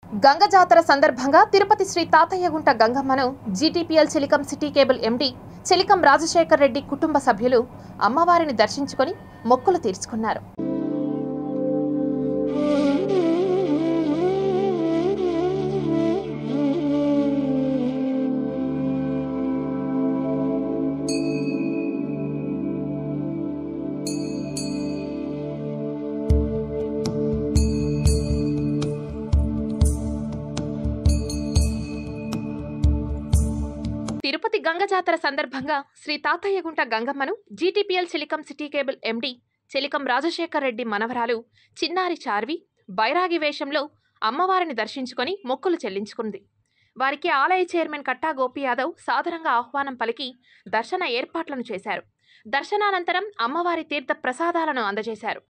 గంగ జాతర సందర్భంగా తిరుపతి శ్రీ తాతయ్యగుంట గంగమ్మను GTPL Chilikam city cable MD Chilikam Rajasekhar Reddy కుటుంబ సభ్యులు అమ్మవారిని దర్శించుకొని మొక్కులు తీర్చుకున్నారు. తిరుపతి గంగ జాతర సందర్భంగా శ్రీ తాతయ్యగుంట గంగమ్మను GTPL Chilikam city cable MD Chilikam Rajasekhar Reddy మనవరాలు చిన్నారి చార్వి బైరాగి వేషంలో అమ్మవారిని దర్శించుకొని మొక్కులు చెల్లించుకుంది. వారికి ఆలయ చైర్మన్ కట్టా గోపి యాదవ్ సాదరంగా ఆహ్వానం పలికి దర్శన ఏర్పాట్లను చేశారు. దర్శనానంతరం అమ్మవారి తీర్థ ప్రసాదాలను అందజేశారు.